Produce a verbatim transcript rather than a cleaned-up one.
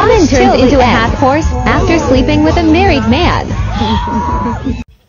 Woman turns into a half horse after sleeping with a married man.